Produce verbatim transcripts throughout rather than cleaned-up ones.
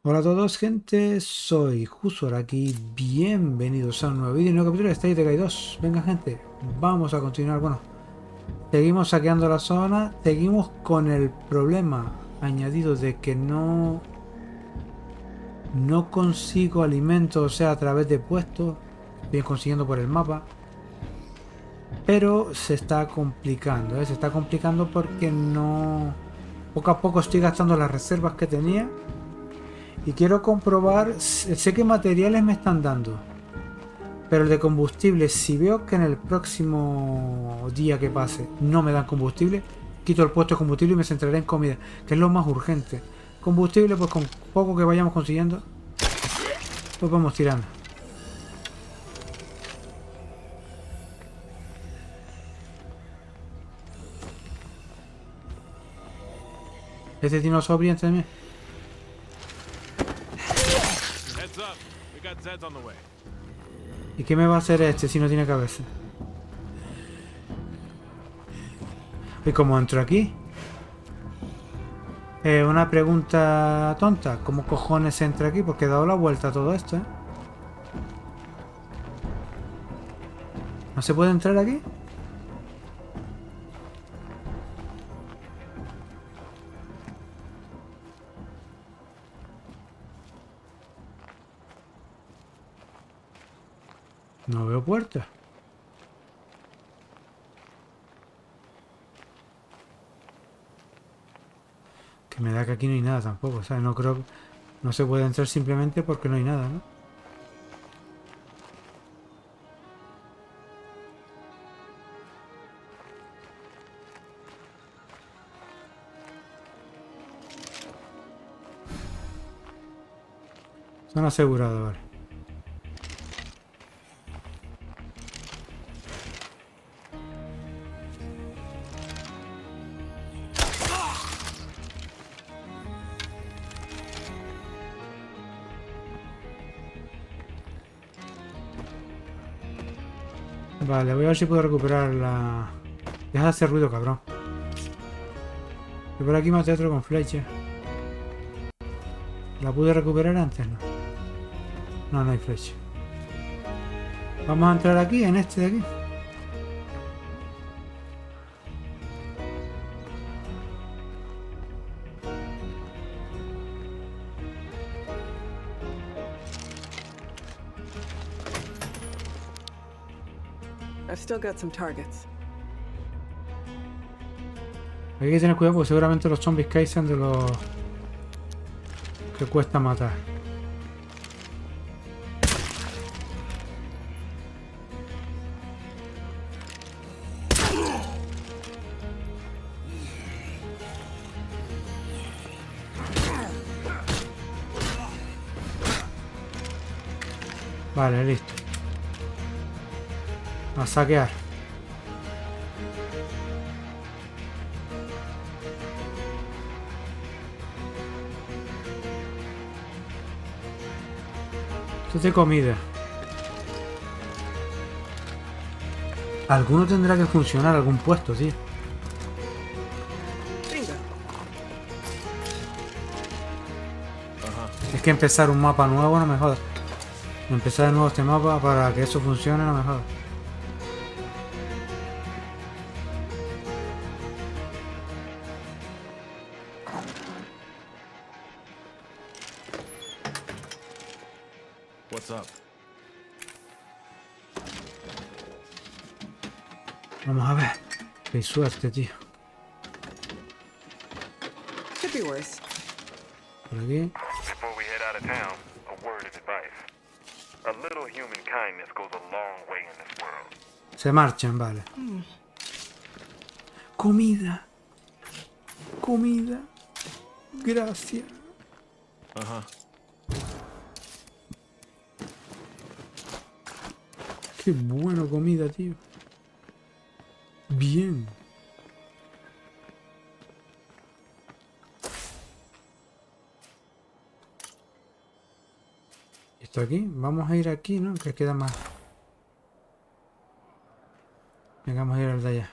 Hola a todos, gente, soy Jusor aquí, bienvenidos a un nuevo vídeo, un nuevo capítulo de State of Decay dos. Venga, gente, vamos a continuar. Bueno, seguimos saqueando la zona, seguimos con el problema añadido de que no no consigo alimentos, o sea, a través de puestos, estoy consiguiendo por el mapa, pero se está complicando, ¿eh? Se está complicando porque no, poco a poco estoy gastando las reservas que tenía. Y quiero comprobar, sé qué materiales me están dando, pero el de combustible, si veo que en el próximo día que pase no me dan combustible, quito el puesto de combustible y me centraré en comida, que es lo más urgente. Combustible, pues con poco que vayamos consiguiendo, pues vamos tirando. Este dinosaurio entre mí. ¿Y qué me va a hacer este si no tiene cabeza? ¿Y cómo entro aquí? Eh, una pregunta tonta. ¿Cómo cojones entra aquí? Porque he dado la vuelta a todo esto, ¿eh? ¿No se puede entrar aquí? No veo puerta. Que me da que aquí no hay nada tampoco. O sea, no creo que... No se puede entrar simplemente porque no hay nada, ¿no? Son asegurados, vale. Vale, voy a ver si puedo recuperar la... Deja de hacer ruido, cabrón. Que por aquí maté otro con flecha. ¿La pude recuperar antes? No. No, no hay flecha. Vamos a entrar aquí, en este de aquí. I've still got some targets. Hay que tener cuidado porque seguramente los zombies que hay sean de los... que cuesta matar. Vale, listo. A saquear. Esto es de comida. Alguno tendrá que funcionar, algún puesto, tío. Bingo. Es que empezar un mapa nuevo no me jodas. Empezar de nuevo este mapa para que eso funcione no me jodas. What's up? Vamos a ver. Qué suerte, tío. Could be worse. Por aquí. Before we head out of town, a word of advice. A little human kindness goes a long way in this world. Se marchan, vale. Comida. Comida. Gracias. Uh-huh. Qué bueno comida, tío. Bien. Esto aquí. Vamos a ir aquí, ¿no? Que queda más. Venga, vamos a ir al de allá.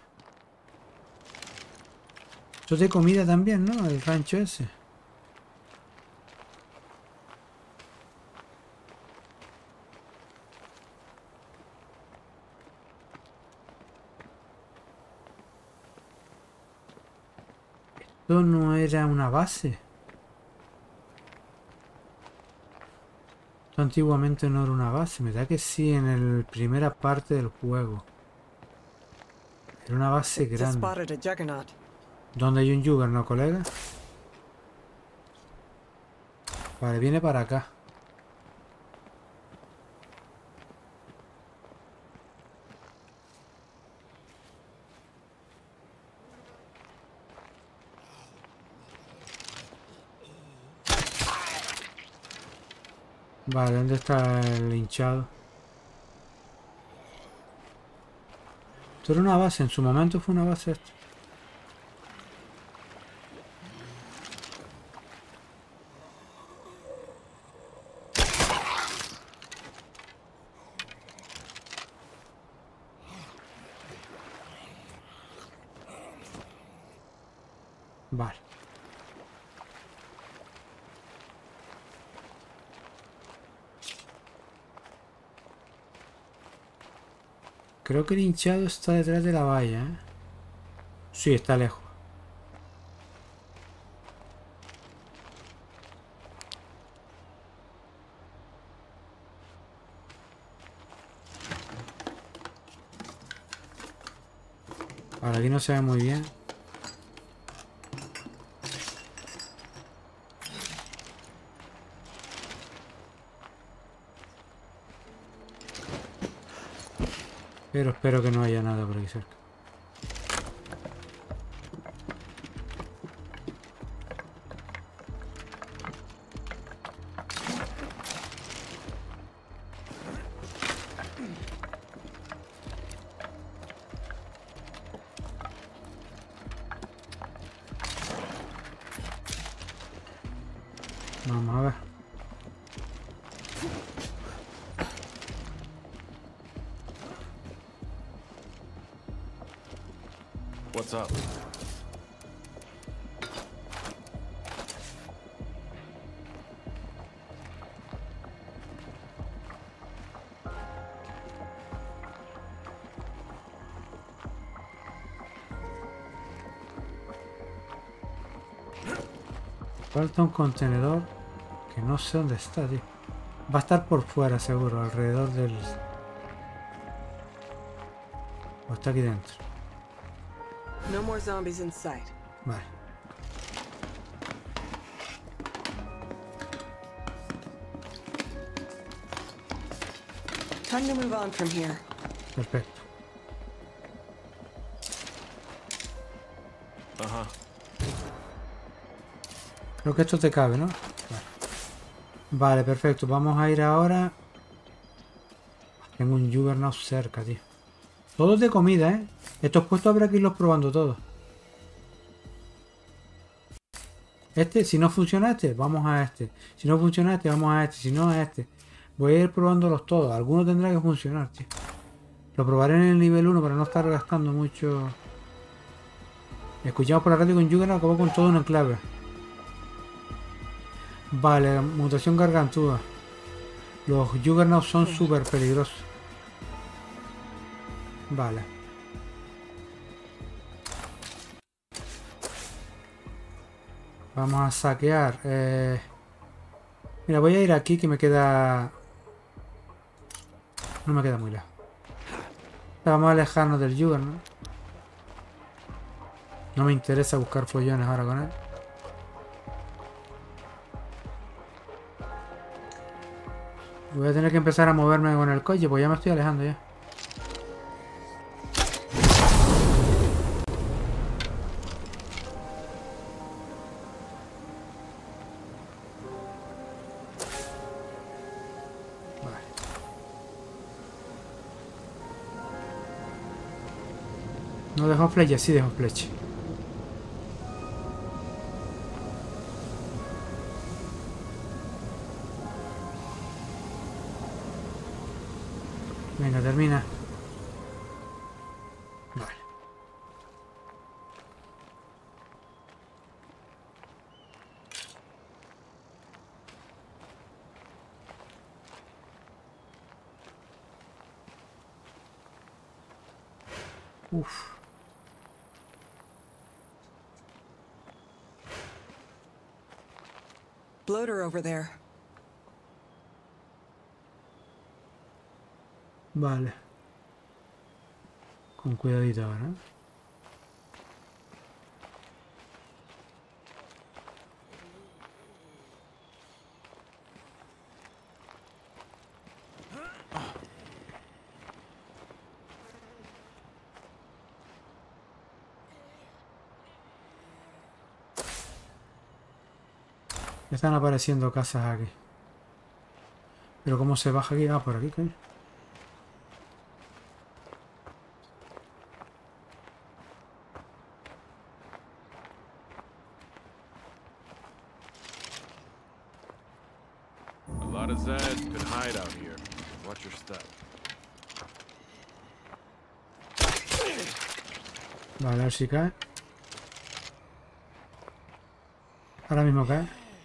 Esto es de comida también, ¿no? El rancho ese. Esto no era una base. Esto antiguamente no era una base. Me da que sí en la primera parte del juego. Era una base Just grande. spotted a juggernaut. ¿Dónde hay un Juggernaut, colega? Vale, viene para acá. Vale, ¿dónde está el hinchado? Esto era una base, en su momento fue una base esto. Vale. Creo que el hinchado está detrás de la valla, ¿eh? Sí, está lejos. Ahora aquí no se ve muy bien. Pero espero que no haya nada por aquí cerca. Vamos a ver. What's up? Falta un contenedor que no sé dónde está, tío. Va a estar por fuera seguro, alrededor del... O está aquí dentro. No more zombies in sight. Vale. Time to move on from here. Perfecto. Ajá. Creo que esto te cabe, ¿no? Vale. Vale, perfecto. Vamos a ir ahora... Tengo un Juggernaut cerca, tío. Todos de comida, ¿eh? Estos puestos habrá que irlos probando todos. Este, si no funciona este, vamos a este. Si no funciona este, vamos a este. Si no, a este. Voy a ir probándolos todos. Algunos tendrá que funcionar, tío. Lo probaré en el nivel uno para no estar gastando mucho. Escuchamos por la radio con Juggernaut, acabó con todo un enclave. Vale, mutación gargantúa. Los Juggernauts son súper peligrosos. Vale. Vamos a saquear. Eh... Mira, voy a ir aquí que me queda... No me queda muy lejos. Vamos a alejarnos del Juggernaut. No me interesa buscar follones ahora con él. Voy a tener que empezar a moverme con el coche, pues ya me estoy alejando ya. Vale. No dejo flecha, sí dejo flecha. Venga, termina. Vale. Uf. bloater over there. Vale. Con cuidadito ahora, ¿eh? Están apareciendo casas aquí. Pero ¿cómo se baja aquí? Ah, por aquí, coño. A lot of Zads could hide out here. Watch your step. Vale, a ver si cae. Ahora mismo cae.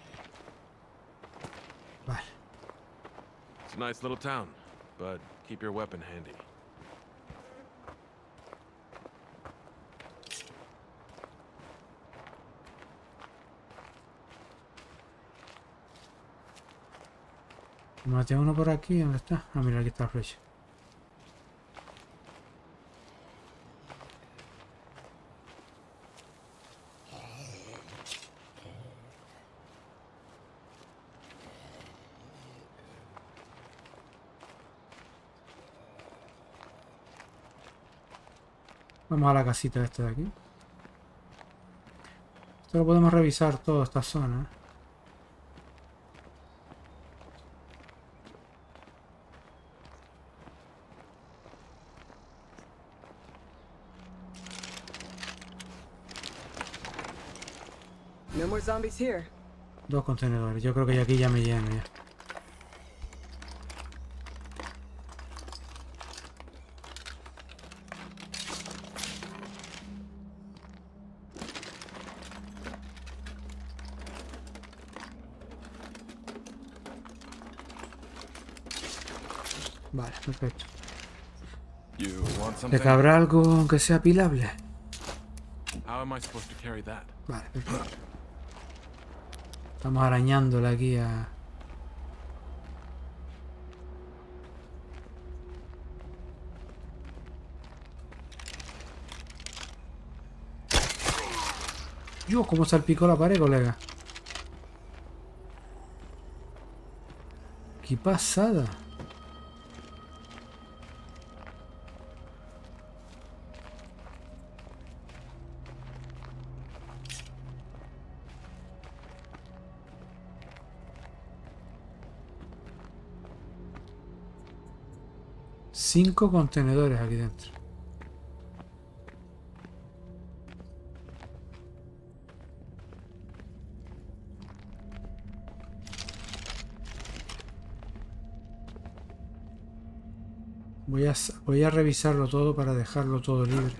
Vale. It's a nice little town, but keep your weapon handy. Maté a uno por aquí. ¿Dónde está? Ah, mira, aquí está el flecha. Vamos a la casita esta de aquí. Esto lo podemos revisar toda esta zona, ¿eh? No more zombies here. Dos contenedores. Yo creo que aquí ya me lleno ya. Vale, perfecto. You want ¿Te something? cabrá algo aunque sea pilable? How am I supposed to carry that? Vale, perfecto. Estamos arañándole aquí a... Dios, cómo salpicó la pared, colega. Qué pasada. Cinco contenedores aquí dentro. Voy a, voy a revisarlo todo para dejarlo todo libre.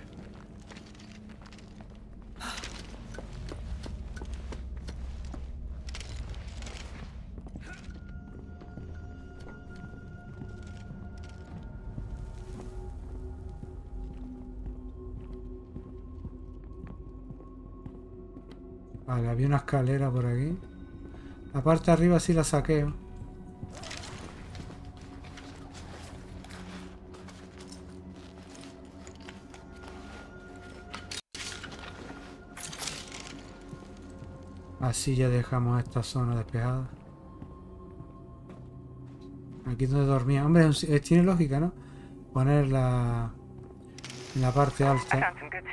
Vale, había una escalera por aquí. La parte de arriba sí la saqueo. Así ya dejamos esta zona despejada. Aquí es donde dormía. Hombre, tiene lógica, ¿no? Ponerla en la parte alta.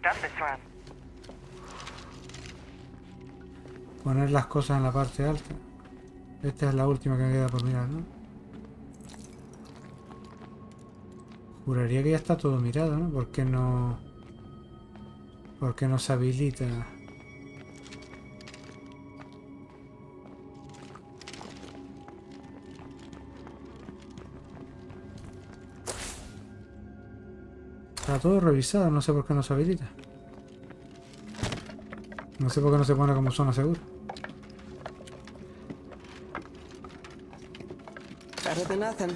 Poner las cosas en la parte alta. Esta es la última que me queda por mirar, ¿no? Juraría que ya está todo mirado, ¿no? ¿Por qué no... ¿Por qué no se habilita? Está todo revisado, no sé por qué no se habilita. No sé por qué no se pone como zona segura. Better than nothing.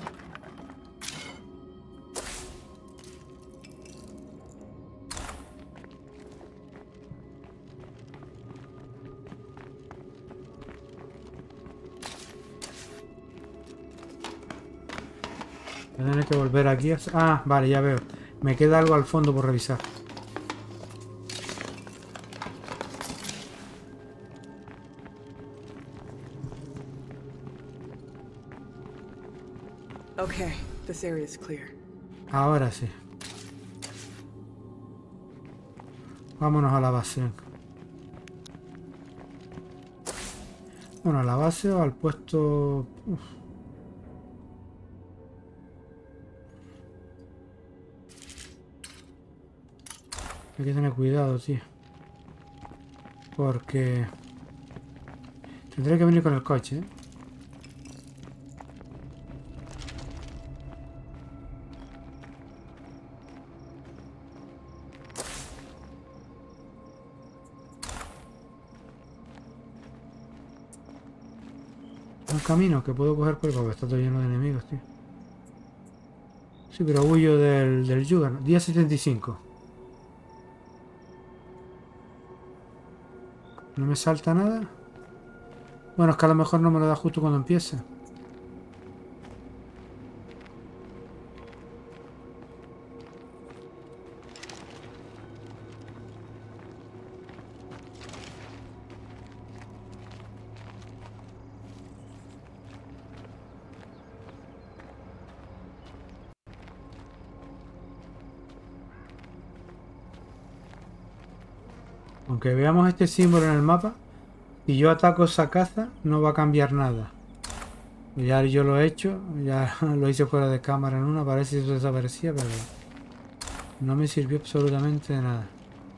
Voy a tener que volver aquí. A... Ah, vale, ya veo. Me queda algo al fondo por revisar. Okay, this area is clear. Ahora sí. Vámonos a la base. Venga. Bueno, a la base o al puesto... Uf. Hay que tener cuidado, tío. Porque... Tendré que venir con el coche, ¿eh? Un camino que puedo coger por el porque está todo lleno de enemigos, tío. Sí, pero huyo del, del Juggernaut. Día setenta y cinco. ¿No me salta nada? Bueno, es que a lo mejor no me lo da justo cuando empiece. Aunque veamos este símbolo en el mapa, si yo ataco esa caza, no va a cambiar nada. Ya yo lo he hecho, ya lo hice fuera de cámara en una, parece que eso desaparecía, pero no me sirvió absolutamente de nada.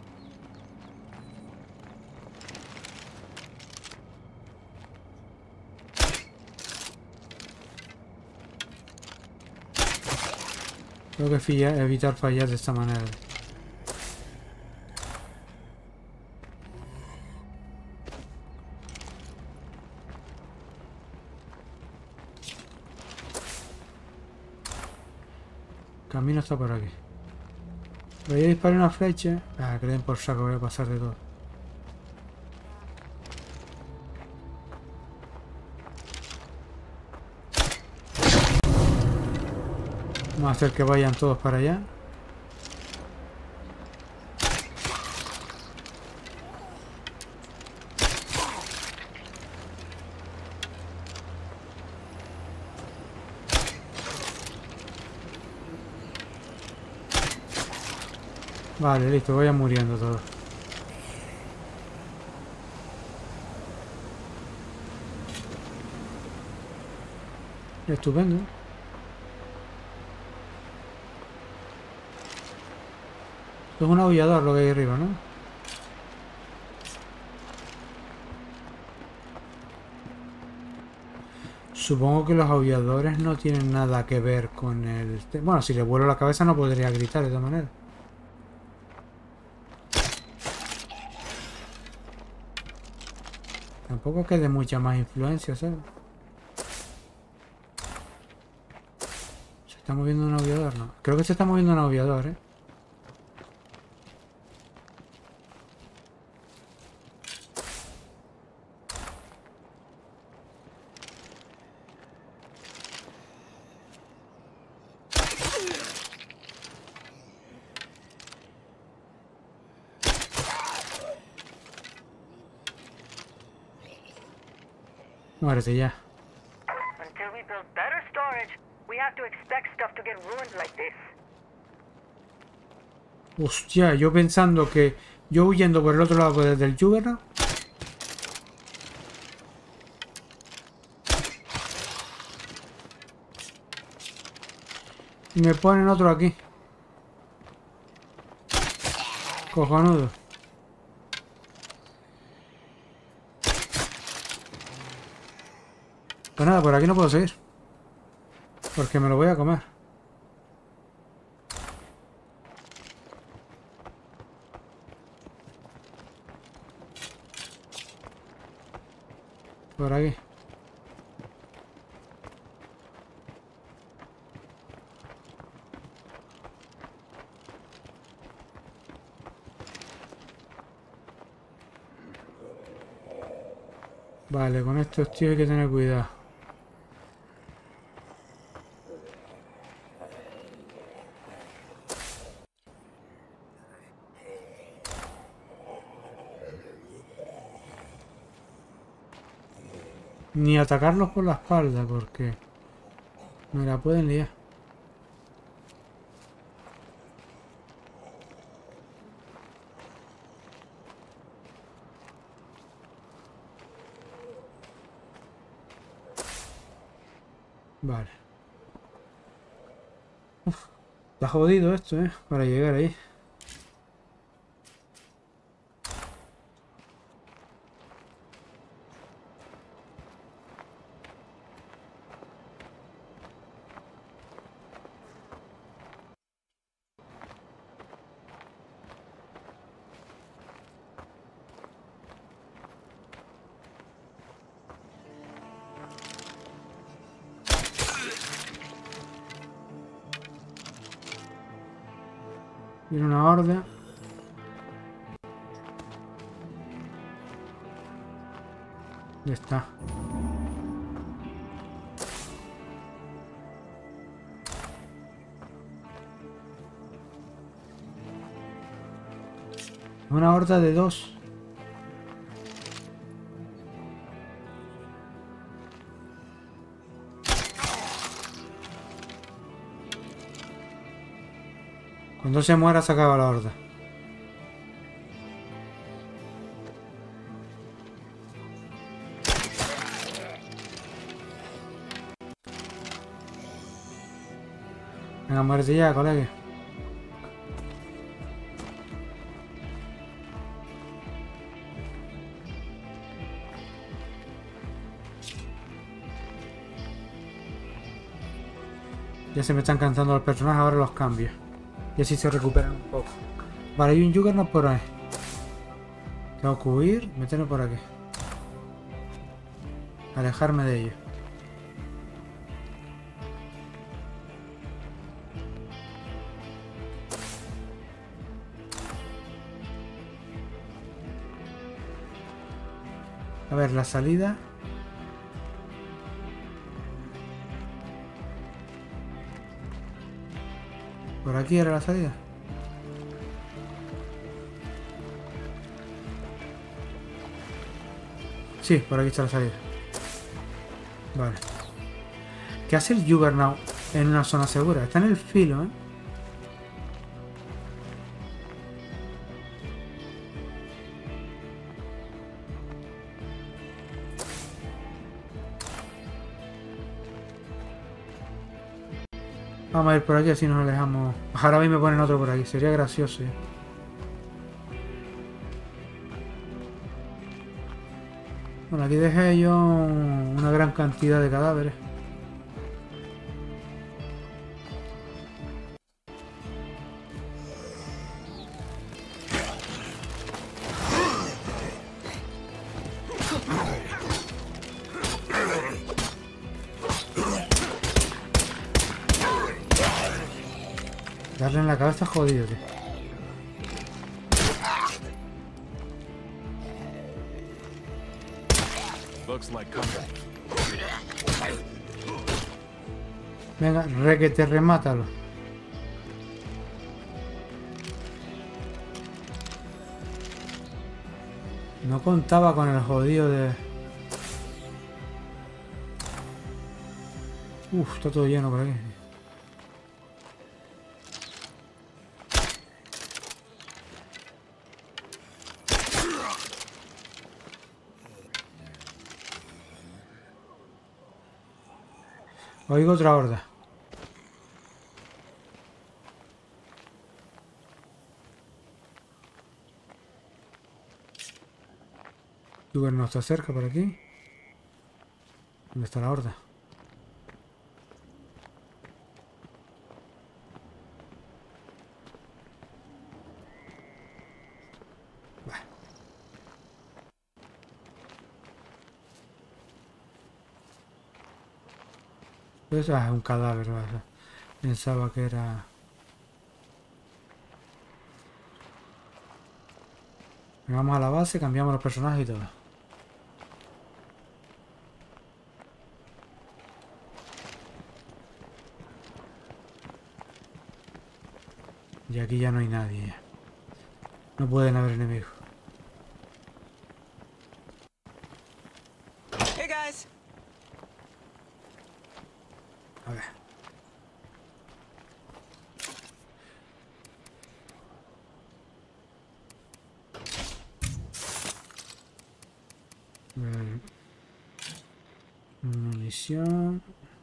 Tengo que filla- evitar fallar de esta manera. El camino está por aquí. Voy a disparar una flecha. Ah, que le den por saco, voy a pasar de todo. Vamos a hacer que vayan todos para allá. Vale, listo, vayan muriendo todos. Estupendo. Es un aullador lo que hay arriba, ¿no? Supongo que los aulladores no tienen nada que ver con el... Bueno, si le vuelo la cabeza no podría gritar de esa manera. Tampoco que de mucha más influencia, ¿sabes? ¿Se está moviendo un aullador? No. Creo que se está moviendo un aullador, ¿eh? Muérete ya. Until we build better storage, we have to expect stuff to get ruined like this. Hostia, yo pensando que... Yo huyendo por el otro lado desde el Juggernaut. Y me ponen otro aquí. Cojonudo. Pues nada, por aquí no puedo seguir. Porque me lo voy a comer. Por aquí. Vale, con estos tíos hay que tener cuidado. Ni atacarlos por la espalda, porque me la pueden liar. Vale. Uf, está jodido esto, ¿eh? Para llegar ahí. Viene una horda. Ya está. Una horda de dos. Cuando se muera se acaba la horda. Venga, muérete ya, colega. Ya se me están cansando los personajes, ahora los cambio. Y así se recuperan un poco. Vale, hay un Juggernaut por ahí. Tengo que huir, meterme por aquí. Alejarme de ellos. A ver, la salida. ¿Por aquí era la salida? Sí, por aquí está la salida. Vale. ¿Qué hace el Juggernaut en una zona segura? Está en el filo, ¿eh? Vamos a ir por aquí, así nos alejamos. Ahora mismo me ponen otro por aquí, sería gracioso. ¿eh? Bueno, aquí dejé yo una gran cantidad de cadáveres. Darle en la cabeza jodido, tío. Venga, re que te remátalo. No contaba con el jodido de... Uf, está todo lleno por aquí. Oigo otra horda. Juggernaut está cerca por aquí. ¿Dónde está la horda? Bah. Pues, ah, es un cadáver. ¿Verdad? Pensaba que era... Vamos a la base, cambiamos los personajes y todo. Y aquí ya no hay nadie. No pueden haber enemigos. Hey guys, A ver. Vale. Munición.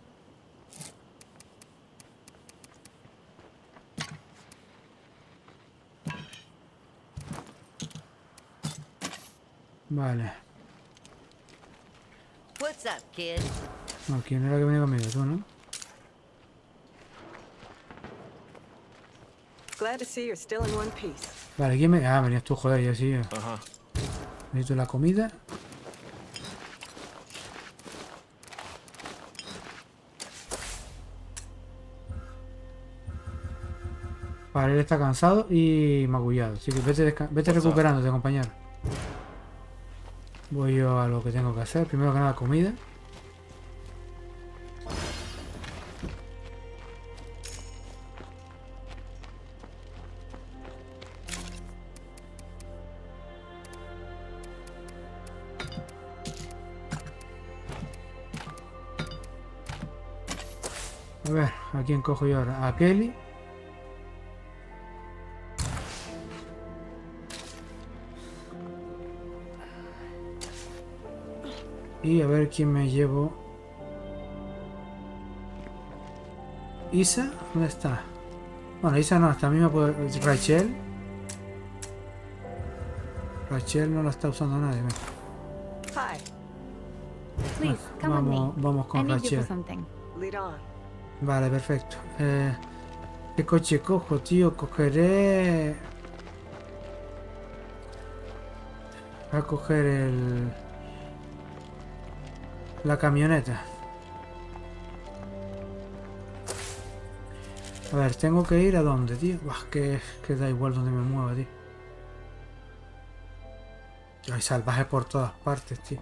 Vale. What's up, kid? No, ¿quién era que venía conmigo? Tú, ¿no? Glad to see you're still in one piece. Vale, ¿quién me...? Ah, venías tú, joder, ya sí. Uh-huh. Necesito la comida. Vale, él está cansado y magullado. Así que vete, desca- vete recuperándote, compañero. Voy yo a lo que tengo que hacer. Primero que nada, comida. A ver, ¿a quién cojo yo ahora? A Kelly. Y a ver quién me llevo. ¿Isa? ¿Dónde está? Bueno, Isa no, hasta a mí me puede... Rachel. Rachel no la está usando nadie. Venga. Hi, Please, come with me. Vamos, vamos I con need you for Rachel. something. lead on. Vale, perfecto. Eh, ¿Qué coche cojo, tío? Cogeré... Voy a coger el... La camioneta. A ver, tengo que ir a dónde, tío. Buah, que, que da igual donde me mueva, tío. Hay salvajes por todas partes, tío.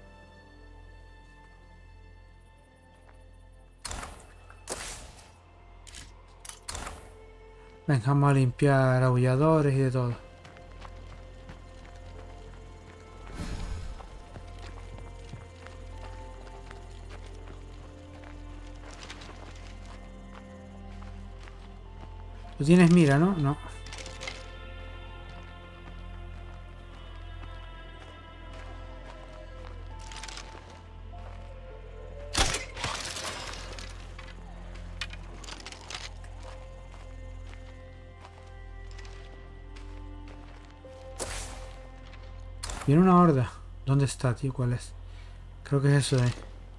Venga, vamos a limpiar aulladores y de todo. Tú tienes mira, ¿no? No. Viene una horda. ¿Dónde está, tío? ¿Cuál es? Creo que es eso de ahí.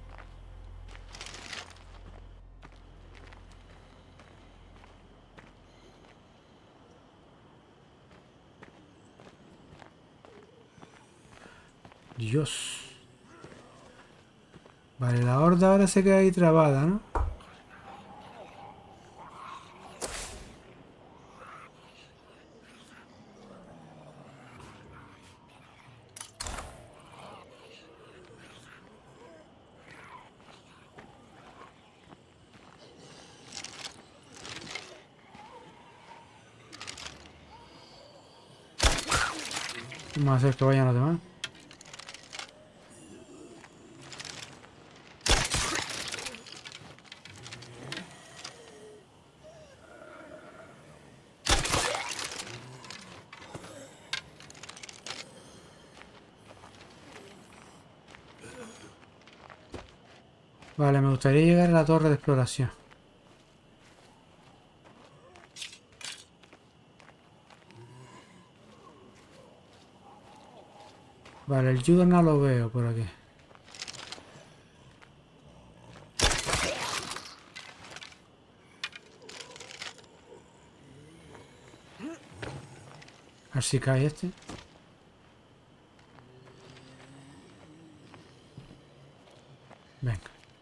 Dios. Vale, la horda ahora se queda ahí trabada, ¿no? Vamos a hacer que vayan los demás. Vale, me gustaría llegar a la torre de exploración. Vale, el Juggernaut lo veo por aquí. A ver si cae este. Venga.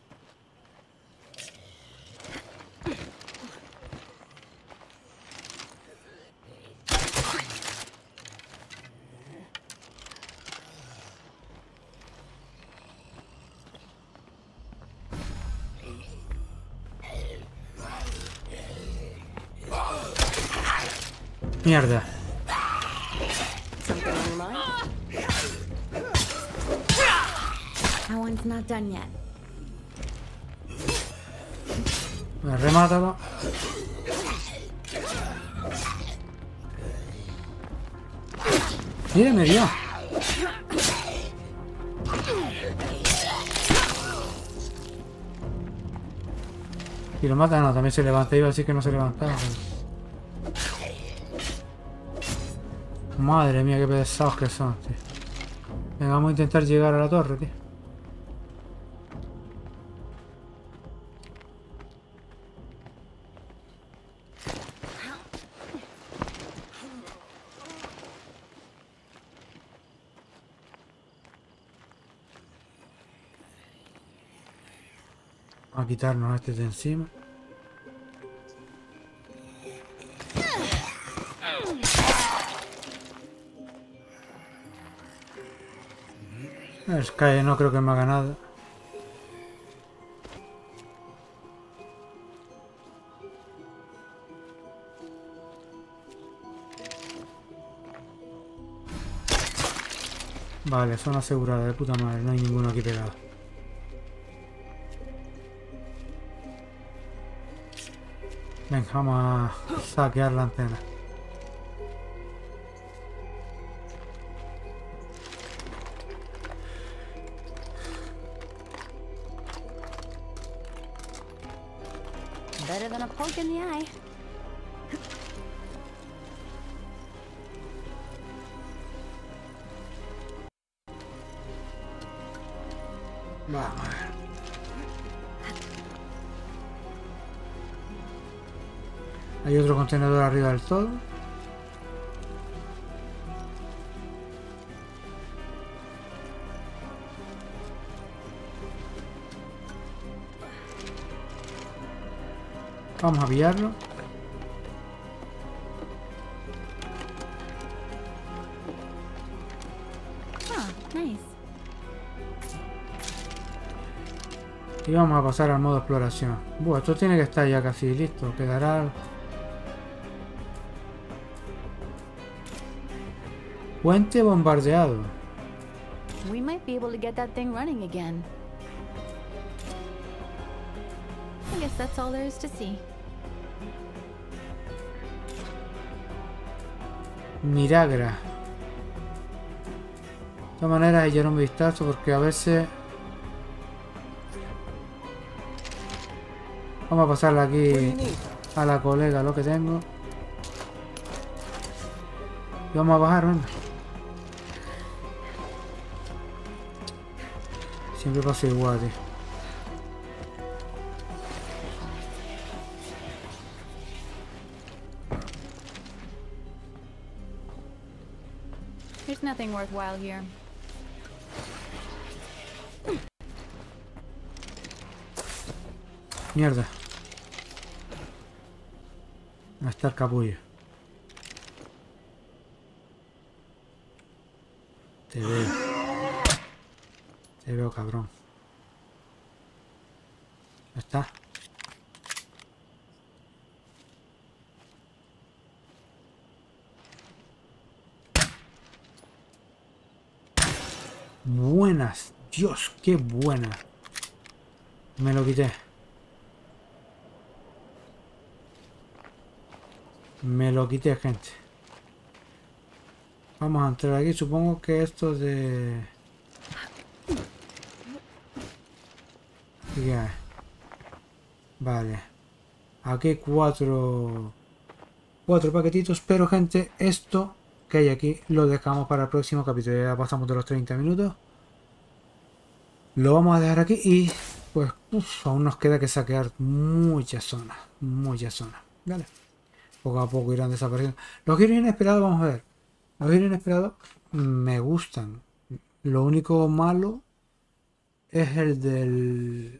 Mierda. Something on your mind? That one's not done yet. Remátalo. Mira, me dio. Y lo mata, no, también se levanta. Iba a decir que no se levantaba. Pero... Madre mía, qué pesados que son, tío. Venga, vamos a intentar llegar a la torre, tío. Vamos a quitarnos este de encima. El Sky no creo que me haga nada. Vale, zona asegurada, de puta madre, no hay ninguno aquí pegado. Venga, vamos a saquear la antena. Better than a poke in the eye. Vamos a ver. Hay otro contenedor arriba del todo. Vamos a pillarlo. Oh, nice. Y vamos a pasar al modo exploración. Bueno, esto tiene que estar ya casi listo. Quedará... Puente bombardeado. We might be able to get that thing running again. I guess that's all there is to see. Miragra. De todas maneras, echar un vistazo porque a veces... Vamos a pasarle aquí a la colega lo que tengo. Y vamos a bajar, venga. Siempre pasa igual, tío. There's nothing worthwhile here. Mierda. Va a estar capullo. Te veo. Te veo, cabrón. Ya está. Buenas. Dios, qué buena. Me lo quité. Me lo quité, gente. Vamos a entrar aquí. Supongo que esto de... ¿Qué hay? Vale. Aquí hay cuatro... Cuatro paquetitos. Pero, gente, esto que hay aquí lo dejamos para el próximo capítulo. Ya pasamos de los treinta minutos. Lo vamos a dejar aquí y... Pues, uf, aún nos queda que saquear muchas zonas. Muchas zonas. Vale. Poco a poco irán desapareciendo. Los giros inesperados, vamos a ver. Los giros inesperados me gustan. Lo único malo es el del...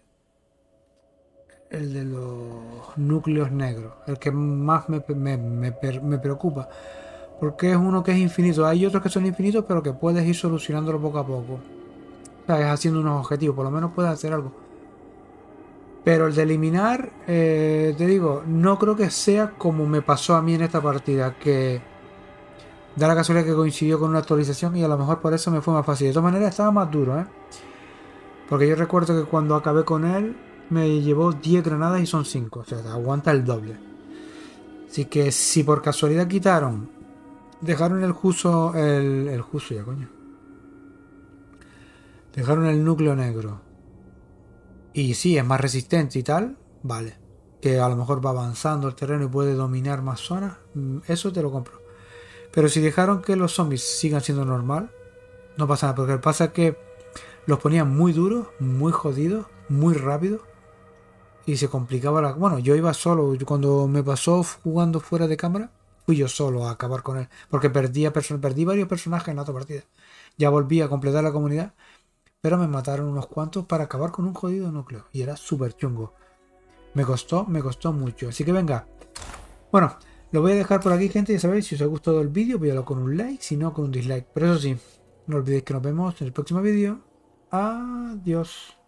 El de los núcleos negros. El que más me, me, me, me preocupa. Porque es uno que es infinito. Hay otros que son infinitos, pero que puedes ir solucionándolo poco a poco. O sea, es haciendo unos objetivos. Por lo menos puedes hacer algo. Pero el de eliminar, eh, te digo, no creo que sea como me pasó a mí en esta partida, que da la casualidad que coincidió con una actualización y a lo mejor por eso me fue más fácil. De todas maneras estaba más duro, ¿eh? Porque yo recuerdo que cuando acabé con él, me llevó diez granadas y son cinco. O sea, aguanta el doble. Así que si por casualidad quitaron, dejaron el juso, el, el juso ya, coño. Dejaron el núcleo negro. Y sí, es más resistente y tal, vale. Que a lo mejor va avanzando el terreno y puede dominar más zonas. Eso te lo compro. Pero si dejaron que los zombies sigan siendo normal, no pasa nada. Porque pasa es que los ponían muy duros, muy jodidos, muy rápido. Y se complicaba la... Bueno, yo iba solo. Cuando me pasó jugando fuera de cámara, fui yo solo a acabar con él. Porque perdía perso- perdí varios personajes en la otra partida. Ya volví a completar la comunidad. Pero me mataron unos cuantos para acabar con un jodido núcleo. Y era súper chungo. Me costó, me costó mucho. Así que venga. Bueno, lo voy a dejar por aquí, gente. Ya sabéis, si os ha gustado el vídeo, apoyadlo con un like. Si no, con un dislike. Pero eso sí, no olvidéis que nos vemos en el próximo vídeo. Adiós.